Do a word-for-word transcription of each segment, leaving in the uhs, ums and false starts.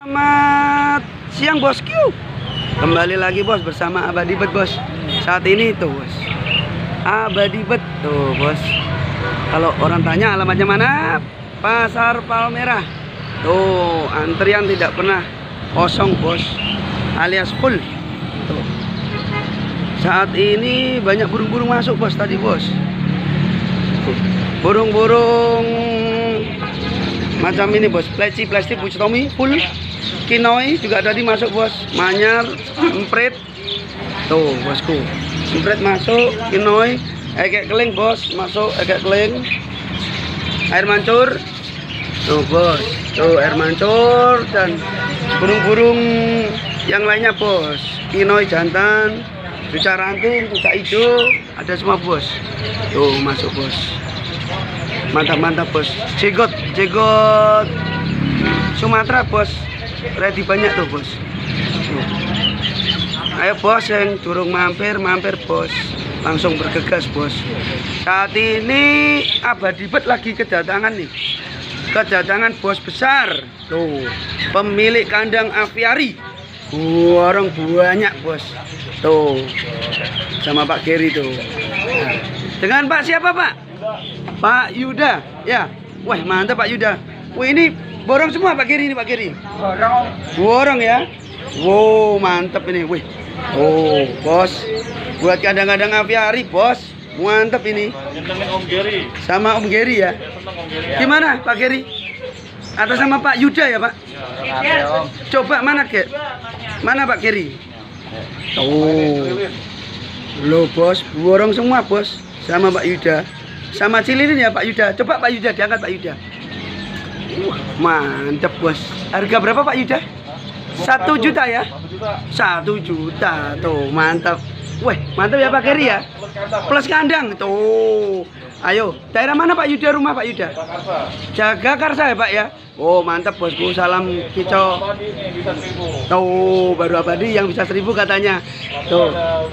Selamat siang bosku. Kembali lagi bos bersama Abadi Bet bos. Saat ini tuh bos, Abadi Bet tuh bos. Kalau orang tanya alamatnya mana, Pasar Palmerah. Tuh antrian tidak pernah kosong bos, alias full. Tuh. Saat ini banyak burung-burung masuk bos tadi bos. Burung-burung macam ini bos, pleci, plastik, pucetomi, full. Kinoi juga tadi masuk bos, manyar, empret. Tuh bosku, empret masuk, kinoi, ekek keling bos, masuk ekek keling. Air mancur. Tuh bos, tuh air mancur dan burung-burung yang lainnya bos. Kinoi jantan, cuca ranting, cuca hijau, ada semua bos. Tuh masuk bos. Mantap-mantap bos. Jegot, jegot Sumatera bos. Ready banyak tuh bos. Tuh. Ayo bos yang durung mampir, mampir bos. Langsung bergegas bos. Saat ini Abadi Bet lagi kedatangan nih. Kedatangan bos besar. Tuh, pemilik kandang aviari. Orang banyak bos. Tuh, sama Pak Geri tuh. Nah, dengan Pak siapa Pak? Pak Yuda. Ya. Wah mantap Pak Yuda. Wah ini borong semua Pak Geri ini Pak Geri. Borong. Borong ya. Wow mantap ini. Wih. Oh bos. Buat kadang-kadang aviari bos. Mantap ini. Om Geri. Sama Om Geri ya. Gimana Pak Geri? Atas sama Pak Yuda ya Pak? Ya, Om. Coba mana Ge? Mana Pak Geri? Oh. Loh bos, borong semua bos. Sama Pak Yuda. Sama cililin ya Pak Yuda. Coba Pak Yuda diangkat Pak Yuda. Wah, mantep bos. Harga berapa Pak Yuda? Satu juta ya? Satu juta. Tuh mantap. Weh mantap ya Pak Geri ya. Plus kandang. Tuh. Ayo, daerah mana Pak Yuda, rumah Pak Yuda? Jagakarsa ya Pak ya. Oh mantap bosku. Salam kicau. Tuh baru Abadi yang bisa seribu katanya. Tuh.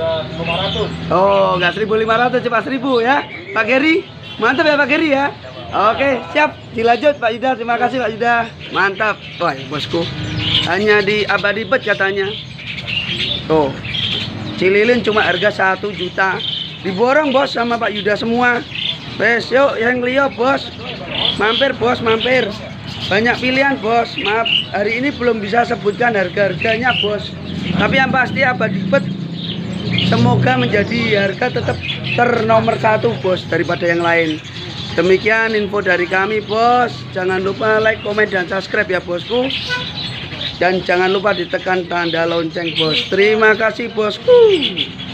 Oh nggak seribu lima ratus, coba seribu ya Pak Geri. Mantap ya Pak Geri ya. Oke siap, dilanjut Pak Yuda. Terima kasih Pak Yuda. Mantap. Wah bosku, hanya di Abadi Bet katanya. Tuh, cililin cuma harga satu juta. Diborong bos sama Pak Yuda semua. Wes yuk yang lihat bos. Mampir bos, mampir. Banyak pilihan bos. Maaf hari ini belum bisa sebutkan harga-harganya bos. Tapi yang pasti Abadi Bet semoga menjadi harga tetap ternomor satu bos daripada yang lain. Demikian info dari kami bos. Jangan lupa like, komen, dan subscribe ya bosku. Dan jangan lupa ditekan tanda lonceng bos. Terima kasih bosku.